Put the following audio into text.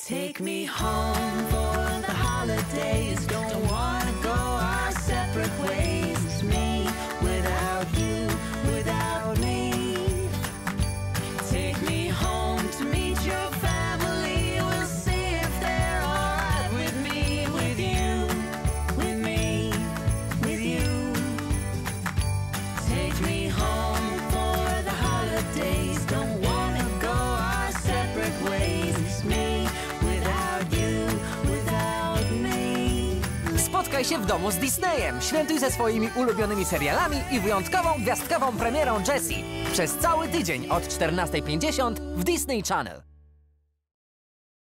Take me home for the holidays. Don't wanna go our separate ways. It's me without you, without me. Take me home to meet your family. We'll see if they're alright with me, with you, with me, with you. Take me home for the holidays. Don't wanna go our separate ways. It's me without you, without me. Spotkaj się w domu z Disneyem. Świętuj ze swoimi ulubionymi serialami i wyjątkową gwiazdkową premierą Jessie. Przez cały tydzień od 14:50 w Disney Channel.